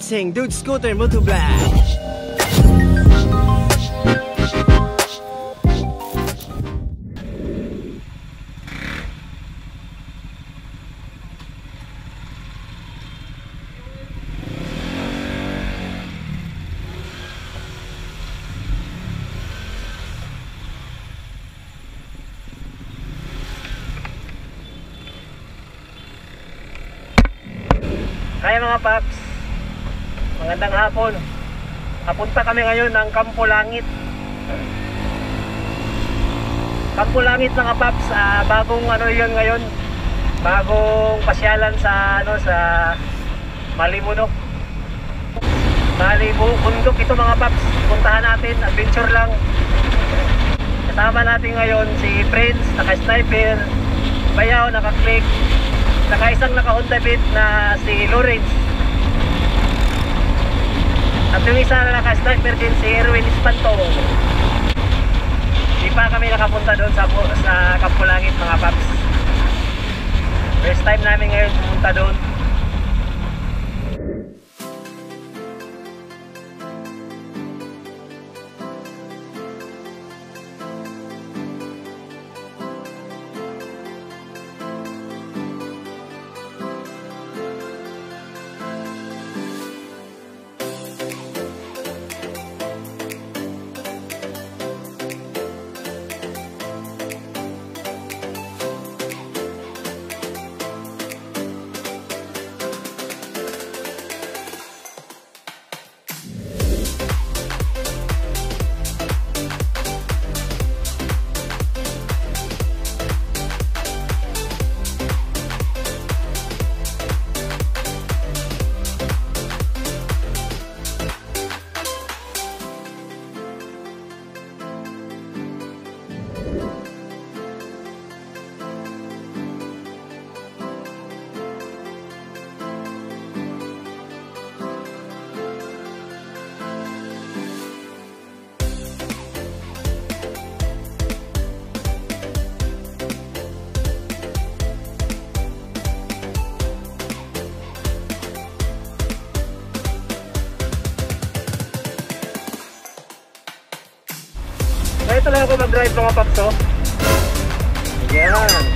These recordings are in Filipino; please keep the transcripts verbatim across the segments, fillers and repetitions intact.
watching Dude Scooter Moto Vlog. Kaya mga paps, magandang hapon. Napunta kami ngayon ng Campo Langit. Campo Langit mga paps, uh, bagong ano yun ngayon, bagong pasyalan sa ano sa Malimunok. Malibu bundok ito mga paps. Puntahan natin, adventure lang. Kasama natin ngayon si Prince, naka-sniper, Bayaw, naka-click, naka-isang naka-Honda Beat na si Lawrence. At yung isa na naka-sniper din si Erwin Espanto. Di pa kami nakapunta doon sa, sa Campo Langit mga paps. First time namin ngayon pumunta doon. Ito lang ako mag-drive mga paps, oh. Yan.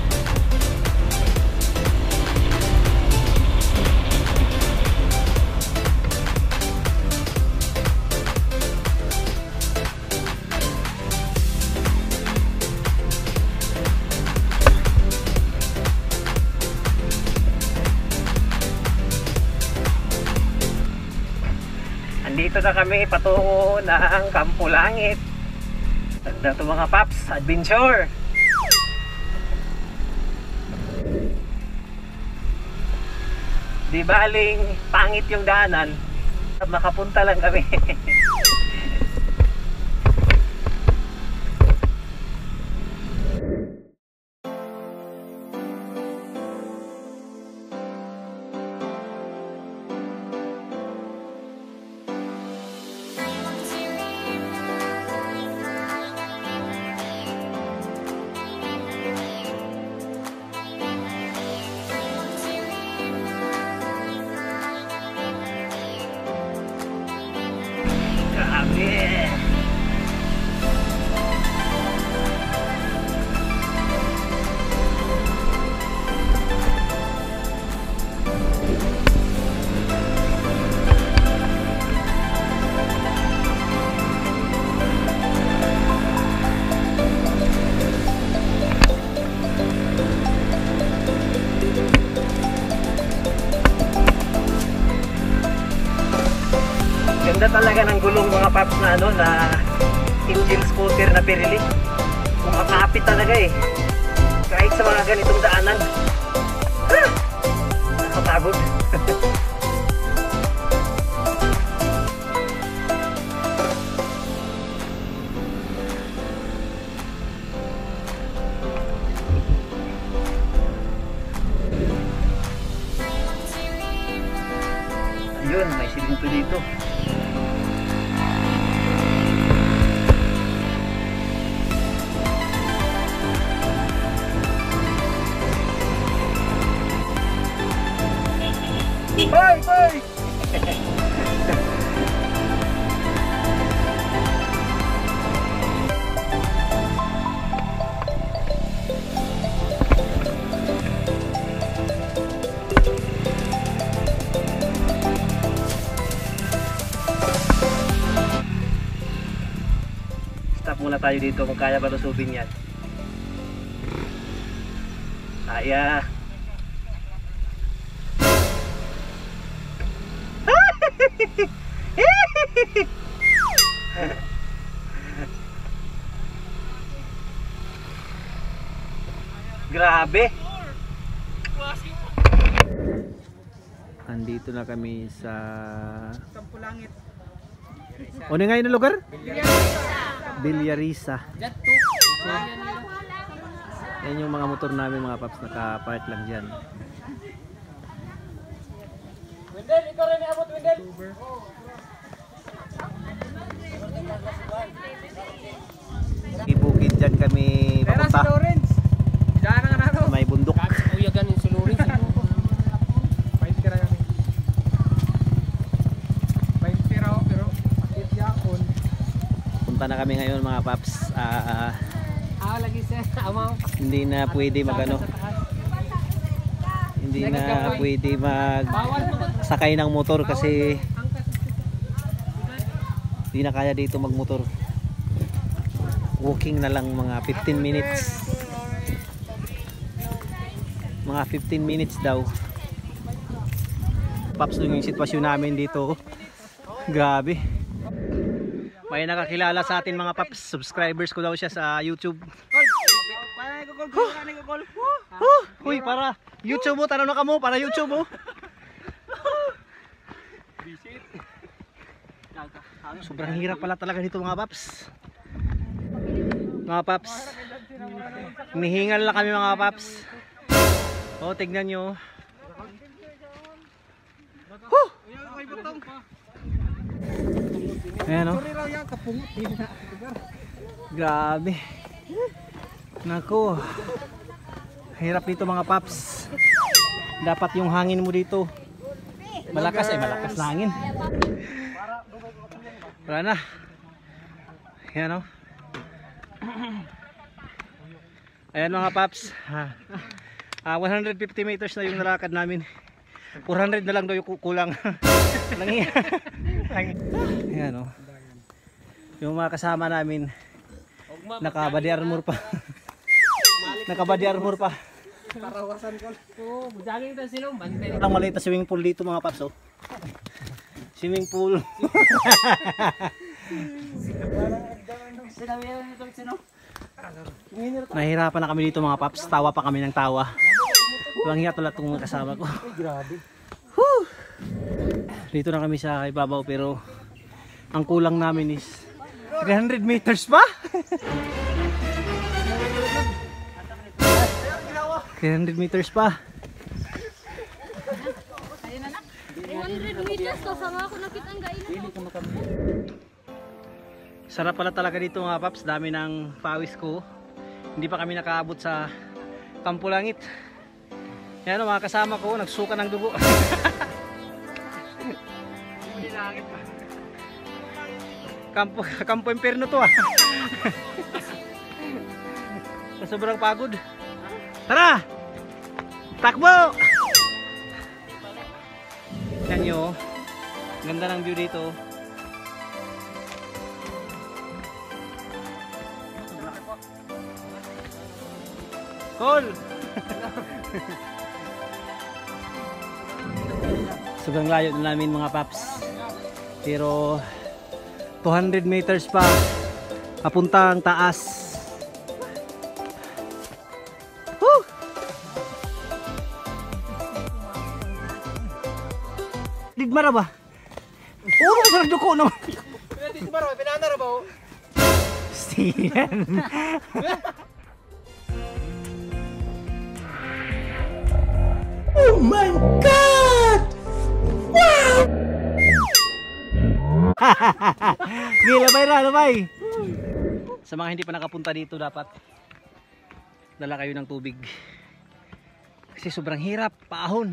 Andito na kami patungo ng Campo Langit. Ganda ito mga paps, adventure. Di baling pangit yung daanan, makapunta lang kami. Yeah. Ganda talaga ng gulong mga paps na ano na engine scooter na Pirelli. Kumakapit talaga eh. Kahit sa mga ganitong daanan. Ah! Nakapagod. Ayun, may silinto dito. Bye, bye! muna tayo dito kung kaya ba lusubin yan. Kaya. Grabe. Andito na kami sa Kampulangit. ano nga yung lugar? Bilyarisa. Yan yung mga motor namin mga paps, naka-park lang dyan. Wendel, ikaw rin abot Wendel. Ibukid dyan kami papunta. May bundok. Uyagan yung sulurin. Pahit ka rin. Pahit ka rin pero akit yakon. Punta na kami ngayon mga paps. Ah, Ah, lagi siya. Amaw. hindi na pwede magano. Hindi na pwede mag sakay ng motor kasi hindi na kaya dito magmotor. Walking na lang mga fifteen minutes. Mga fifteen minutes daw. Paps, yung sitwasyon namin dito. Grabe. May nakakilala sa atin mga paps. Subscribers ko daw siya sa YouTube. Huy, para YouTube mo, tanong na ka mo, para YouTube mo. Sobrang hirap pala talaga dito mga paps. Mga paps, nihingal na kami mga paps. O, tignan nyo. Huh! Ayan o. Grabe. Naku. Hirap dito mga paps. Dapat yung hangin mo dito malakas, ay malakas na hangin. Wala na. Ayan o. Ayan mga paps. Ha. Uh, one hundred fifty meters na yung nalakad namin. four hundred na lang daw yung kulang. Ayan o. Yung mga kasama namin naka body armor pa. Naka body armor pa. Parawasan ko. Oo, budagin ta sila bantay. Ang maliit na swimming pool dito mga paps oh. Swimming pool. Nahihirapan na kami dito mga paps. Tawa pa kami ng tawa. Walang hiya tulad itong mga kasama ko. Grabe. Whew! Dito na kami sa ibabaw pero ang kulang namin is three hundred meters pa. three hundred meters pa. three hundred meters kasama ako nakita ang gainan. Sarap pala talaga dito mga paps. Dami ng pawis ko. Hindi pa kami nakaabot sa Kampulangit. Yan o mga kasama ko, nagsuka ng dugo. Kampo, kampo imperno to ah. Sobrang pagod. Tara! Takbo! Yan nyo. Ganda ng view dito. Cool! Sobrang layo na namin mga paps. Pero two hundred meters pa papuntang taas. Woo! Digmara ba? Uno sa duko naman. Digmara, pinana ba? Stiyan. Oh my God! Wow! Sige, labay na, labay. Sa mga hindi pa nakapunta dito, dapat dala kayo ng tubig. Kasi sobrang hirap, paahon.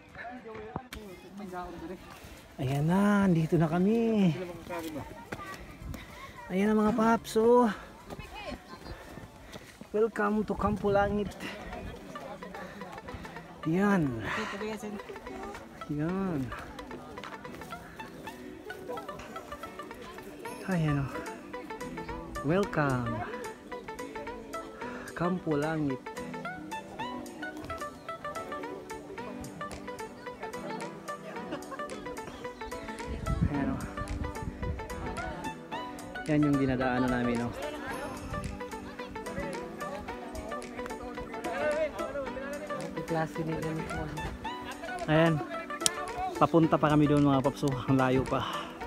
Ayan na, dito na kami. Ayan na mga paps, oh. Welcome to Kampulangit. Yan. Yan. Ayan o. Welcome. Kampo Langit. Ayan o. Yan yung dinadaanan namin o. Klase nila. Ayan. Papunta pa kami doon mga papso. Ang layo pa.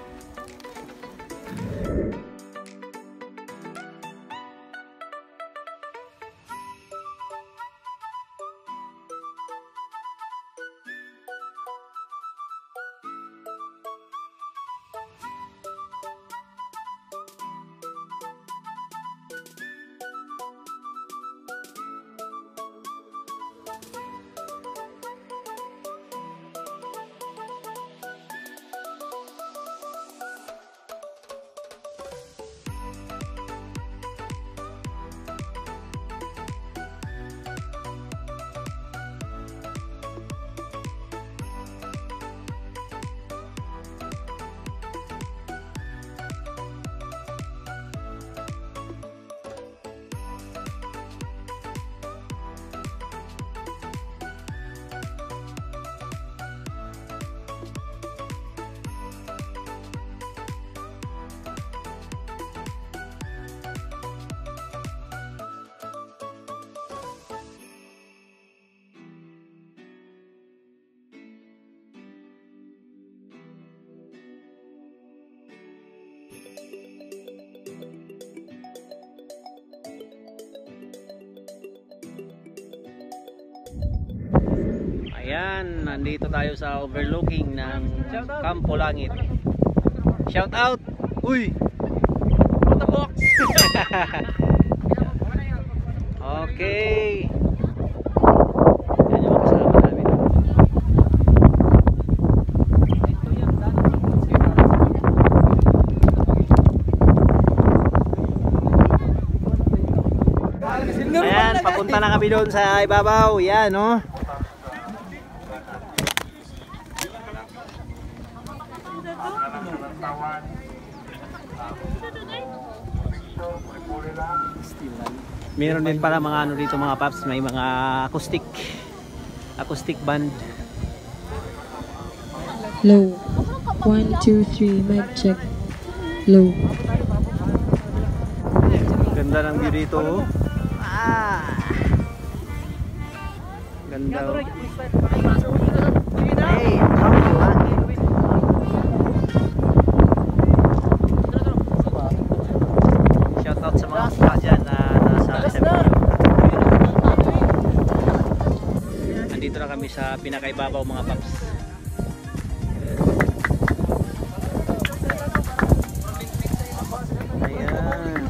Ayan, nandito tayo sa overlooking ng Kampo Langit. Shout out! Uy! What the box? Okay. Yan yung kasama namin. Ayan, papunta na kami doon sa ibabaw. Yan, no? Meron din para mga ano dito mga paps, may mga acoustic acoustic band. Low. One, two, three, mic check. Low. Ganda ng view dito. Oh. Ah. Ganda. Oh. Hey, Kampo Langit. Shout out sa mga kapwa dyan na nasa S M U. Nandito na kami sa pinakaibabaw mga paps. Ayan.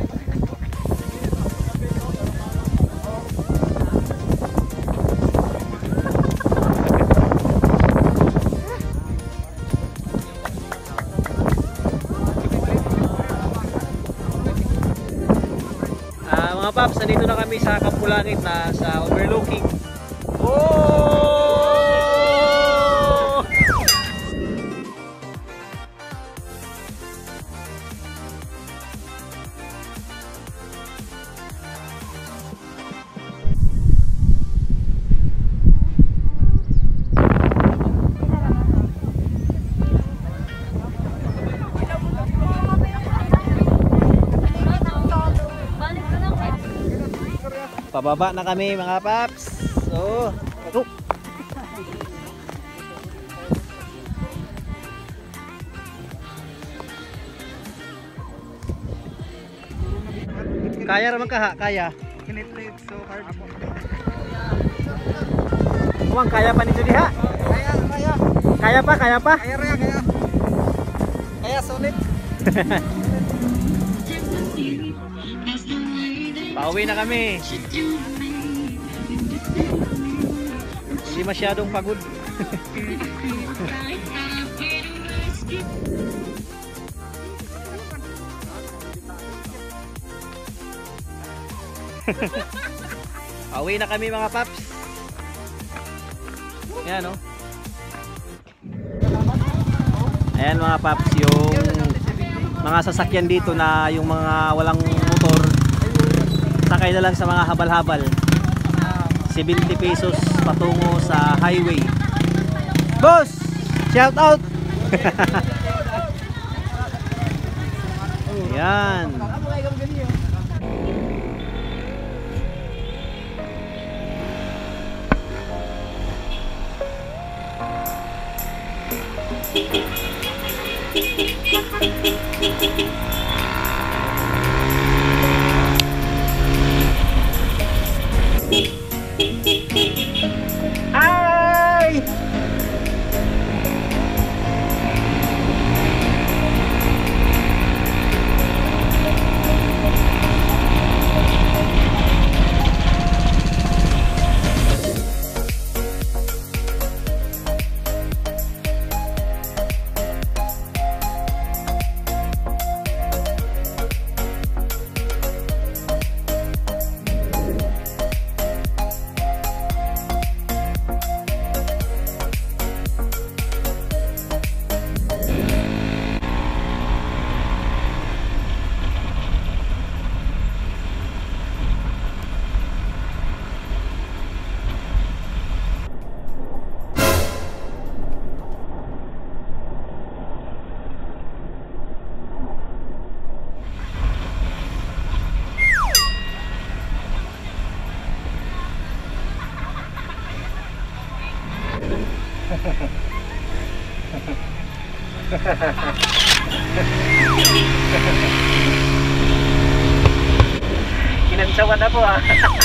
Ah, mga paps, nandito na kami sa Kampo Langit na sa overlooking. Oh! Pababa na kami mga paps. So, oh. Kaya naman ka ha, kaya. Kinitrip so hard. Kumang kaya pa nito diha. Kaya, kaya. Kaya pa, kaya pa. Kaya rin, kaya. Kaya sulit. Pauwi na kami. Hindi masyadong pagod. Pauwi na kami mga paps. Ayan o. Ayan mga paps, yung mga sasakyan dito na yung mga walang motor sakay na lang sa mga habal-habal. seventy pesos patungo sa highway. Boss, shout out. Yan. Ay! Kinansawan ako ah.